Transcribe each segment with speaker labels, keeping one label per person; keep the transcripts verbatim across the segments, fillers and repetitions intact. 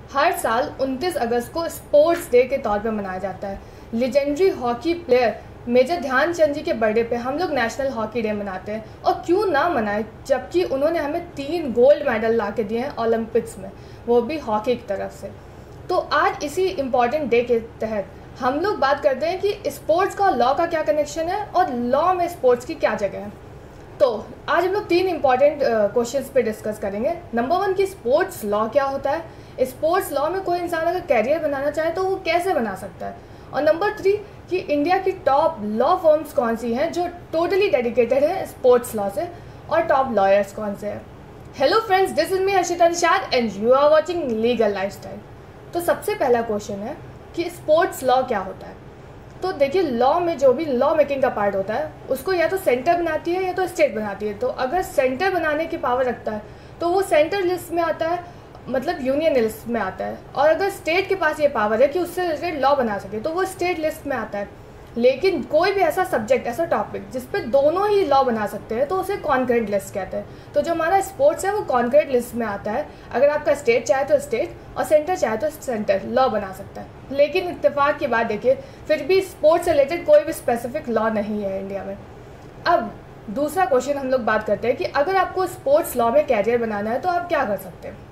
Speaker 1: हर साल उनतीस अगस्त को स्पोर्ट्स डे के तौर पर मनाया जाता है। Legendary hockey player major Dhyanchand ji के बर्थडे पे हम लोग नेशनल हॉकी डे मनाते हैं, और क्यों ना मनाएं जबकि उन्होंने हमें तीन गोल्ड मेडल ला के दिए हैं ओलंपिक्स में, वो भी हॉकी की तरफ से। तो आज इसी इम्पॉर्टेंट डे के तहत हम लोग बात करते हैं कि स्पोर्ट्स का लॉ का क्या कनेक्शन है और लॉ में स्पोर्ट्स की क्या जगह है। तो आज हम लोग तीन इंपॉर्टेंट क्वेश्चंस पे डिस्कस करेंगे। नंबर वन कि स्पोर्ट्स लॉ क्या होता है, स्पोर्ट्स लॉ में कोई इंसान अगर कैरियर बनाना चाहे तो वो कैसे बना सकता है, और नंबर थ्री कि इंडिया की टॉप लॉ फर्म्स कौन सी हैं जो टोटली डेडिकेटेड है स्पोर्ट्स लॉ से, और टॉप लॉयर्स कौन से हैं। Hello friends, this is me Harshita Nishad and you are watching legal lifestyle. तो सबसे पहला क्वेश्चन है कि स्पोर्ट्स लॉ क्या होता है। तो देखिए, लॉ में जो भी लॉ मेकिंग का पार्ट होता है उसको या तो सेंटर बनाती है या तो स्टेट बनाती है। तो अगर सेंटर बनाने की पावर रखता है तो वो सेंटर लिस्ट में आता है, मतलब यूनियन लिस्ट में आता है, और अगर स्टेट के पास ये पावर है कि उससे रिलेटेड लॉ बना सके तो वो स्टेट लिस्ट में आता है। लेकिन कोई भी ऐसा सब्जेक्ट, ऐसा टॉपिक जिस पे दोनों ही लॉ बना सकते हैं तो उसे कॉन्करेंट लिस्ट कहते हैं। तो जो हमारा स्पोर्ट्स है वो कॉन्करेंट लिस्ट में आता है। अगर आपका स्टेट चाहे तो स्टेट और सेंटर चाहे तो सेंटर लॉ बना सकता है। लेकिन इत्तेफाक की बात देखिए, फिर भी स्पोर्ट्स से रिलेटेड कोई भी स्पेसिफिक लॉ नहीं है इंडिया में। अब दूसरा क्वेश्चन हम लोग बात करते हैं कि अगर आपको स्पोर्ट्स लॉ में कैरियर बनाना है तो आप क्या कर सकते हैं।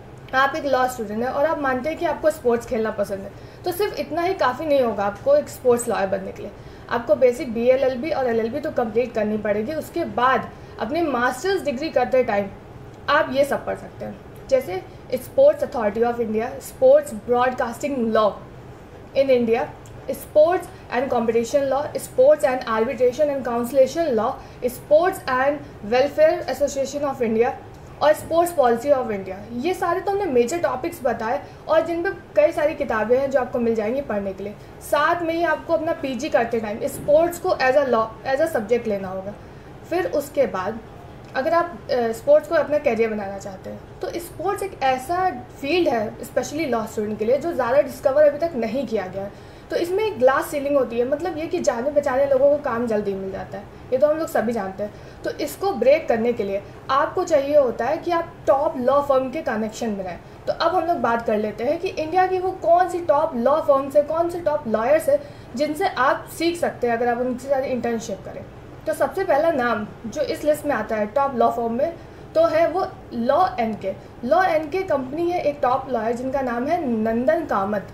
Speaker 1: आप एक लॉ स्टूडेंट हैं और आप मानते हैं कि आपको स्पोर्ट्स खेलना पसंद है, तो सिर्फ इतना ही काफ़ी नहीं होगा आपको एक स्पोर्ट्स लॉयर बनने के लिए। आपको basic B L L B और एल एल बी तो कंप्लीट करनी पड़ेगी। उसके बाद अपनी मास्टर्स डिग्री करते टाइम आप ये सब पढ़ सकते हैं, जैसे sports authority of India, sports broadcasting law in India, sports and competition law, sports and arbitration and conciliation law, sports and welfare association of India और स्पोर्ट्स पॉलिसी ऑफ इंडिया। ये सारे तो हमने मेजर टॉपिक्स बताए और जिन पे कई सारी किताबें हैं जो आपको मिल जाएंगी पढ़ने के लिए। साथ में ही आपको अपना पीजी करते टाइम स्पोर्ट्स को as a law as a subject लेना होगा। फिर उसके बाद अगर आप स्पोर्ट्स को अपना कैरियर बनाना चाहते हैं तो स्पोर्ट्स एक ऐसा फील्ड है स्पेशली लॉ स्टूडेंट के लिए जो ज़्यादा डिस्कवर अभी तक नहीं किया गया है। तो इसमें एक ग्लास सीलिंग होती है, मतलब ये कि जाने बचाने लोगों को काम जल्दी मिल जाता है, ये तो हम लोग सभी जानते हैं। तो इसको ब्रेक करने के लिए आपको चाहिए होता है कि आप टॉप लॉ फर्म के कनेक्शन में रहें। तो अब हम लोग बात कर लेते हैं कि इंडिया की वो कौन सी टॉप लॉ फर्म्स है, कौन से टॉप लॉयर्स है जिनसे आप सीख सकते हैं अगर आप उनसे सारी इंटर्नशिप करें। तो सबसे पहला नाम जो इस लिस्ट में आता है टॉप लॉ फर्म में तो है वो law N K. Law N K company है एक टॉप लॉयर जिनका नाम है नंदन कामत।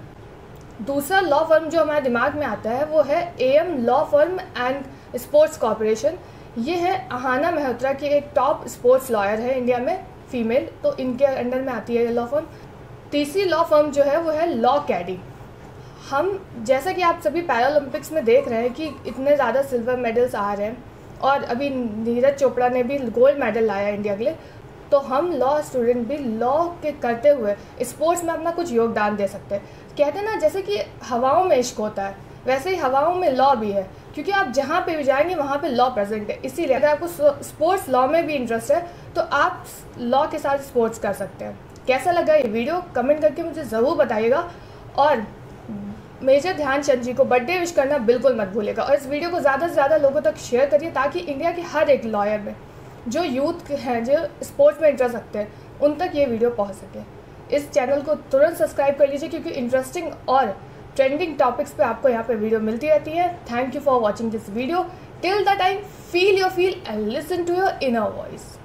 Speaker 1: दूसरा लॉ फर्म जो हमारे दिमाग में आता है वो है A M law firm and sports corporation. ये है अहाना मेहत्रा की एक टॉप स्पोर्ट्स लॉयर है इंडिया में, फीमेल, तो इनके अंडर में आती है ये लॉ फर्म। तीसरी लॉ फर्म जो है वो है लॉ कैडी। हम जैसा कि आप सभी पैरालंपिक्स में देख रहे हैं कि इतने ज़्यादा सिल्वर मेडल्स आ रहे हैं और अभी नीरज चोपड़ा ने भी गोल्ड मेडल लाया इंडिया के लिए, तो हम लॉ स्टूडेंट भी लॉ के करते हुए स्पोर्ट्स में अपना कुछ योगदान दे सकते हैं। कहते हैं ना, जैसे कि हवाओं में इश्क होता है वैसे ही हवाओं में लॉ भी है, क्योंकि आप जहाँ पे भी जाएंगे वहाँ पे लॉ प्रेजेंट है। इसीलिए अगर आपको स्पोर्ट्स लॉ में भी इंटरेस्ट है तो आप लॉ के साथ स्पोर्ट्स कर सकते हैं। कैसा लगा ये वीडियो कमेंट करके मुझे ज़रूर बताइएगा, और मेजर ध्यानचंद जी को बर्थडे विश करना बिल्कुल मत भूलिएगा, और इस वीडियो को ज़्यादा से ज़्यादा लोगों तक शेयर करिए ताकि इंडिया के हर एक लॉयर में जो यूथ हैं जो स्पोर्ट्स में इंटरेस्ट रखते हैं उन तक ये वीडियो पहुंच सके। इस चैनल को तुरंत सब्सक्राइब कर लीजिए क्योंकि इंटरेस्टिंग और ट्रेंडिंग टॉपिक्स पे आपको यहाँ पे वीडियो मिलती रहती है। Thank you for watching this video. Till the time, feel your feel and listen to your inner voice.